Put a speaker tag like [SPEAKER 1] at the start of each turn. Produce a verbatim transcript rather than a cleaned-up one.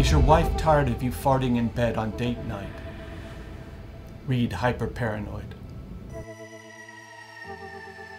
[SPEAKER 1] Is your wife tired of you farting in bed on date night? Read HyperParanøid.